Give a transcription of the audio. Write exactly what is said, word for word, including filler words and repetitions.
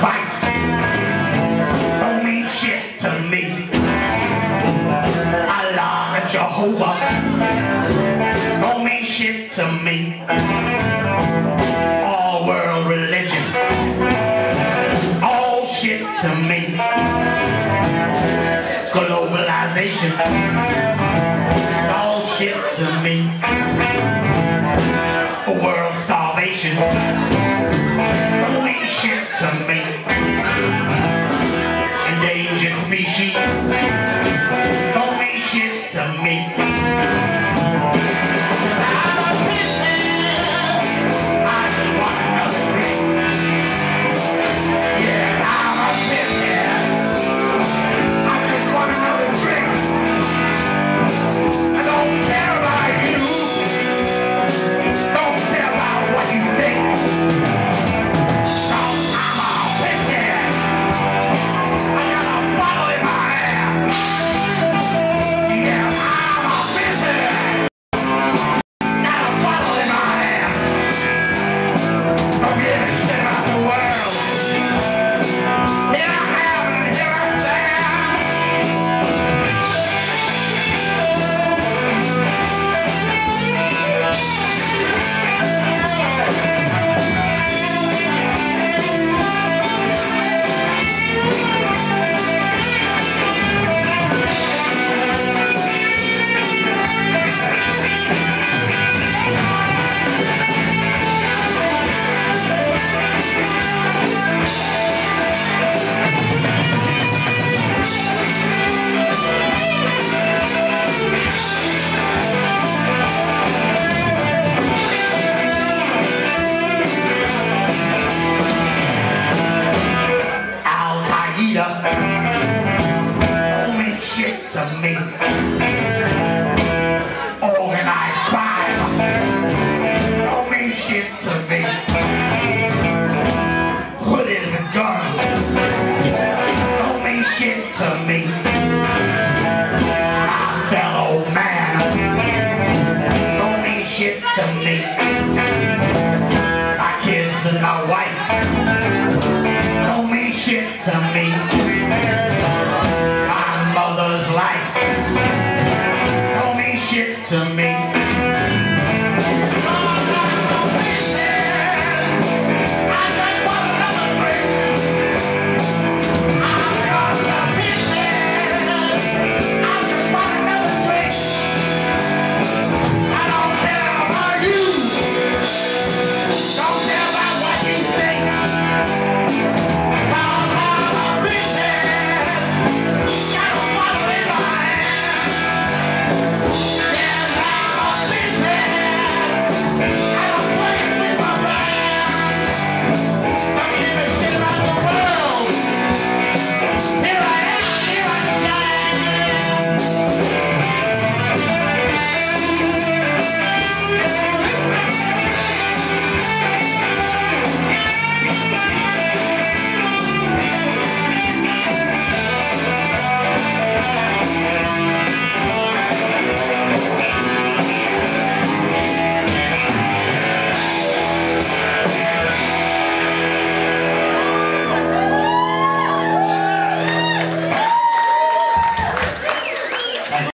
Christ don't mean shit to me. Allah and Jehovah don't mean shit to me. All world religion, all shit to me. Globalization, all shit to me. World starvation, don't mean shit to me. Endangered species, don't mean shit to me. Don't mean shit to me. Organized crime don't mean shit to me. Hoodies with guns don't mean shit to me. My fellow man don't mean shit to me. My kids and my wife don't mean shit to me. My mother's life don't mean shit to me.